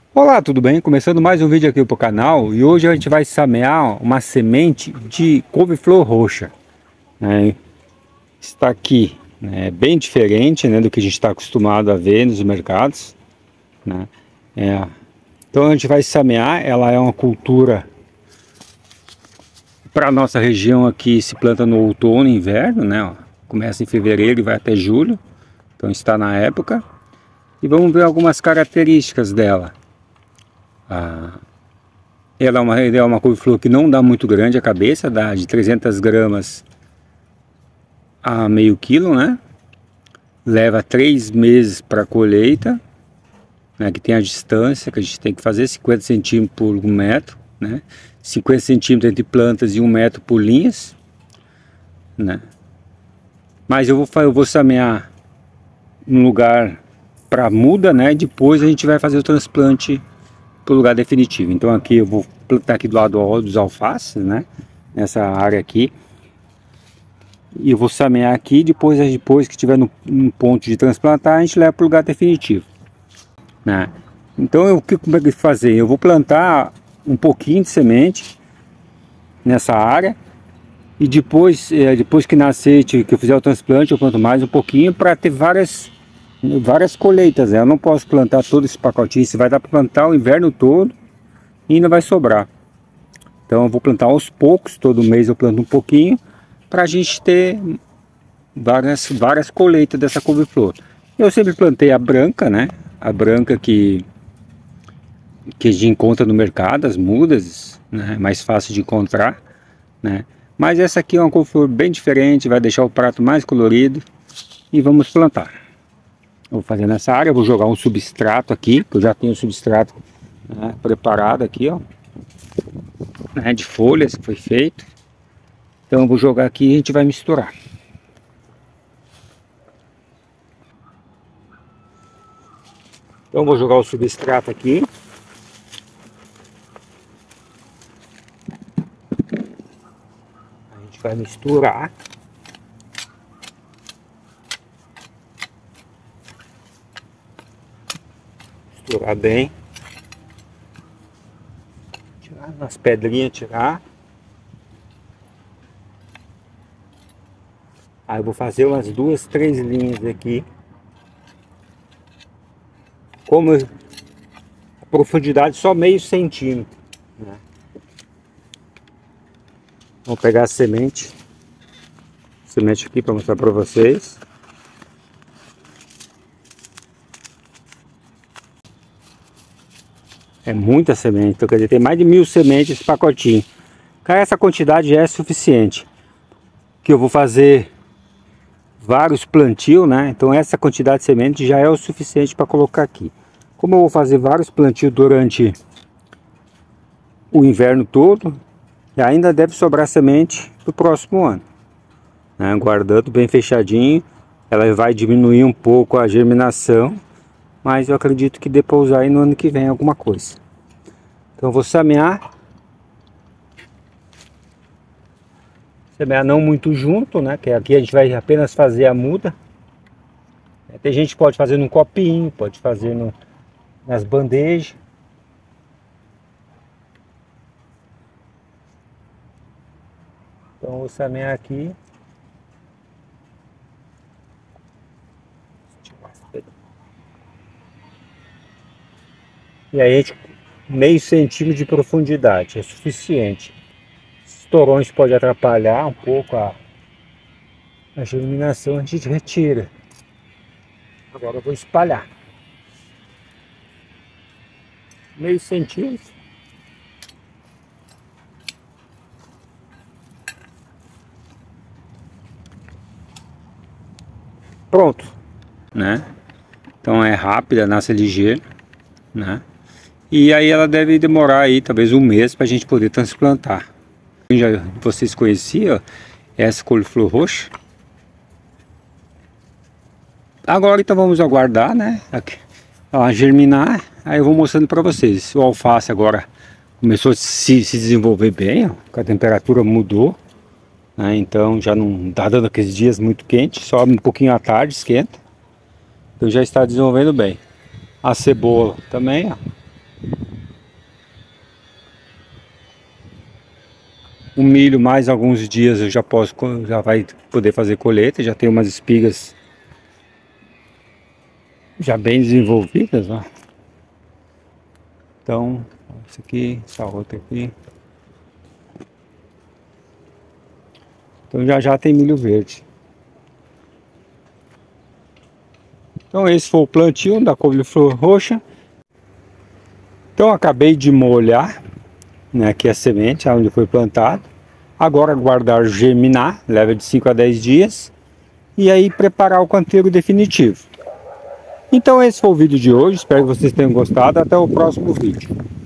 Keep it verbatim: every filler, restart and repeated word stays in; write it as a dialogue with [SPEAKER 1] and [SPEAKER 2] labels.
[SPEAKER 1] Olá, tudo bem? Começando mais um vídeo aqui pro canal e hoje a gente vai semear uma semente de couve-flor roxa, né? Está aqui, né? Bem diferente, né, do que a gente está acostumado a ver nos mercados, né? É. Então a gente vai semear, ela é uma cultura para nossa região aqui, se planta no outono e inverno, né? Ó, começa em fevereiro e vai até julho, então está na época. E vamos ver algumas características dela. Ah, ela é uma, ela é uma couve-flor que não dá muito grande a cabeça, dá de trezentas gramas a meio quilo, né? Leva três meses para colheita, né? Que tem a distância que a gente tem que fazer, cinquenta centímetros por um metro, né? cinquenta centímetros entre plantas e um metro por linhas, né? Mas eu vou, eu vou semear um lugar para muda, né? Depois a gente vai fazer o transplante para o lugar definitivo. Então aqui eu vou plantar aqui do lado dos alfaces, né? Nessa área aqui. E eu vou semear aqui, depois, depois que tiver no, no ponto de transplantar, a gente leva para o lugar definitivo, né? Então eu, o que como é que fazer? Eu vou plantar um pouquinho de semente nessa área. E depois, é, depois que nascer, que eu fizer o transplante, eu planto mais um pouquinho para ter várias, várias colheitas, né? Eu não posso plantar todo esse pacotinho, se vai dar para plantar o inverno todo e ainda vai sobrar. Então eu vou plantar aos poucos, todo mês eu planto um pouquinho, para a gente ter várias, várias colheitas dessa couve-flor. Eu sempre plantei a branca, né? A branca que, que a gente encontra no mercado, as mudas, né? É mais fácil de encontrar, né? Mas essa aqui é uma couve-flor bem diferente, vai deixar o prato mais colorido. E vamos plantar. Vou fazer nessa área, vou jogar um substrato aqui, que eu já tenho o substrato, né, preparado aqui, ó, né, de folhas que foi feito. Então eu vou jogar aqui e a gente vai misturar. Então eu vou jogar o substrato aqui. A gente vai misturar. Misturar bem. Tirar nas pedrinhas, tirar. Aí eu vou fazer umas duas, três linhas aqui. Como a profundidade só meio centímetro, né? Vou pegar a semente. Semente aqui para mostrar para vocês. É muita semente, então quer dizer, tem mais de mil sementes esse pacotinho. Cara, essa quantidade já é suficiente. Que eu vou fazer vários plantios, né? Então essa quantidade de semente já é o suficiente para colocar aqui. Como eu vou fazer vários plantios durante o inverno todo, ainda deve sobrar semente para o próximo ano, né? Guardando bem fechadinho, ela vai diminuir um pouco a germinação, mas eu acredito que dê para usar aí no ano que vem alguma coisa. Então eu vou semear. Semear não muito junto, né? Que aqui a gente vai apenas fazer a muda. Tem gente que pode fazer num copinho, pode fazer no, nas bandejas. Então eu vou semear aqui. E aí a gente, meio centímetro de profundidade é suficiente. Os torões podem atrapalhar um pouco a, a germinação, a gente retira. Agora eu vou espalhar. Meio centímetro. Pronto, né? Então é rápida, nasce ligeiro, né? E aí ela deve demorar aí talvez um mês para a gente poder transplantar. Já vocês conheciam essa couve-flor roxa? Agora então vamos aguardar, né? Aqui, ela germinar. Aí eu vou mostrando para vocês. O alface agora começou a se, se desenvolver bem, ó, a temperatura mudou, né? Então já não está dando aqueles dias muito quentes, só um pouquinho à tarde esquenta. Então já está desenvolvendo bem. A cebola também, ó. O milho, mais alguns dias eu já posso, já vai poder fazer colheita. Já tem umas espigas já bem desenvolvidas, ó. Então, essa aqui, essa outra aqui. Então já já tem milho verde. Então esse foi o plantio da couve-flor roxa. Então acabei de molhar, né, aqui a semente, onde foi plantado. Agora aguardar germinar, leva de cinco a dez dias. E aí preparar o canteiro definitivo. Então esse foi o vídeo de hoje, espero que vocês tenham gostado. Até o próximo vídeo.